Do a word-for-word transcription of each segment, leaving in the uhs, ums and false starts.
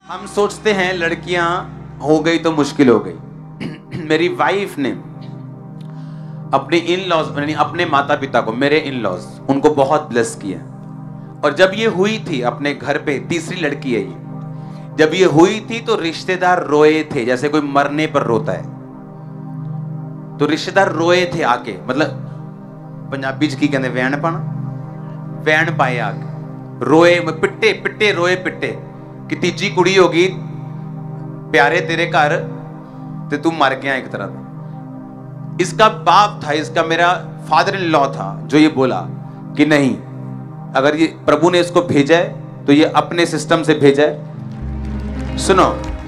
हम सोचते हैं लड़कियां हो गई तो मुश्किल हो गई। मेरी वाइफ ने अपने इन लॉज यानी अपने माता पिता को, मेरे इन लॉज, उनको बहुत ब्लेस किया। और जब ये हुई थी अपने घर पे, तीसरी लड़की है ये, जब ये हुई थी तो रिश्तेदार रोए थे, जैसे कोई मरने पर रोता है। तो रिश्तेदार रोए थे आके, मतलब पंजाबी च की कहते वैन पाना, वैन पाए आके रोए, पिट्टे पिट्टे रोए पिट्टे कि तीजी कुड़ी होगी प्यारे तेरे घर ते तू मर गया एक तरह का। इसका बाप था, इसका मेरा फादर इन लॉ था, जो ये बोला कि नहीं, अगर ये प्रभु ने इसको भेजा है तो ये अपने सिस्टम से भेजा है। सुनो,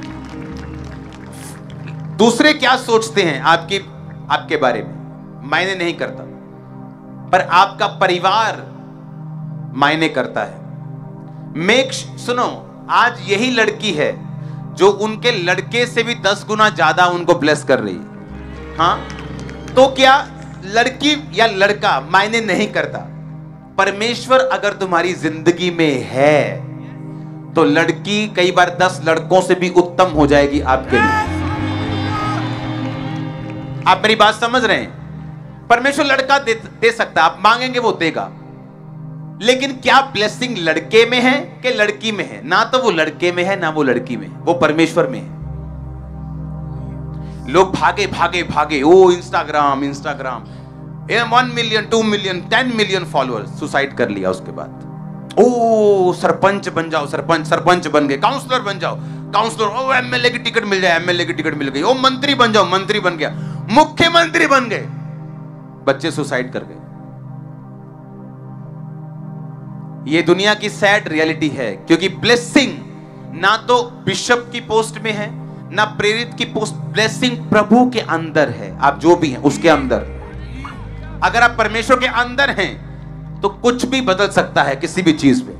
दूसरे क्या सोचते हैं आपकी आपके बारे में मायने नहीं करता, पर आपका परिवार मायने करता है। मेक सुनो, आज यही लड़की है जो उनके लड़के से भी दस गुना ज्यादा उनको ब्लेस कर रही है। हाँ, तो क्या लड़की या लड़का मायने नहीं करता। परमेश्वर अगर तुम्हारी जिंदगी में है तो लड़की कई बार दस लड़कों से भी उत्तम हो जाएगी आपके लिए। आप मेरी बात समझ रहे हैं? परमेश्वर लड़का दे, दे सकता है, आप मांगेंगे वो देगा, लेकिन क्या ब्लेसिंग लड़के में है कि लड़की में है? ना तो वो लड़के में है ना वो लड़की में है, वो परमेश्वर में है। लोग भागे भागे भागे, ओ Instagram Instagram one million two million ten million followers, suicide कर लिया उसके बाद। ओ सरपंच बन जाओ, सरपंच सरपंच बन गए, काउंसलर बन जाओ काउंसलर, ओ एमएलए की टिकट मिल जाए, एमएलए की टिकट मिल गई, ओ मंत्री बन जाओ, मंत्री बन गया, मुख्यमंत्री बन गए, बच्चे सुसाइड कर गए। ये दुनिया की सैड रियलिटी है, क्योंकि ब्लेसिंग ना तो बिशप की पोस्ट में है ना प्रेरित की पोस्ट, ब्लेसिंग प्रभु के अंदर है। आप जो भी हैं उसके अंदर, अगर आप परमेश्वर के अंदर हैं तो कुछ भी बदल सकता है किसी भी चीज पे।